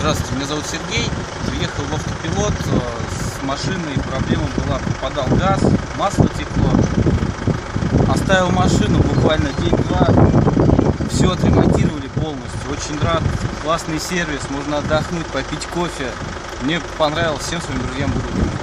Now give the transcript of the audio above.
Здравствуйте, меня зовут Сергей. Приехал в автопилот с машиной. Проблема была, попадал газ, масло текло. Оставил машину буквально день-два. Все отремонтировали полностью. Очень рад. Классный сервис, можно отдохнуть, попить кофе. Мне понравилось, всем своим друзьям буду рекомендовать.